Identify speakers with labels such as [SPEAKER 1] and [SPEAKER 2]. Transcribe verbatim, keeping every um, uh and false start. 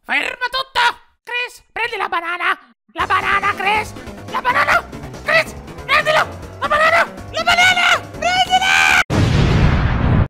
[SPEAKER 1] Ferma tutto! Chris, prendi la banana! La banana, Chris! La banana!